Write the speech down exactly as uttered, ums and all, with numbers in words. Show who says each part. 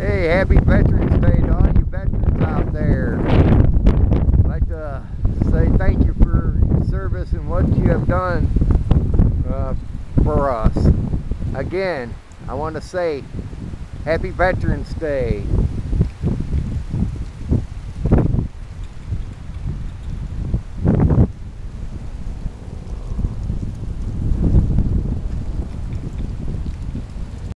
Speaker 1: Hey, happy Veterans Day to all you veterans out there. I'd like to say thank you for your service and what you have done uh, for us. Again, I want to say happy Veterans Day.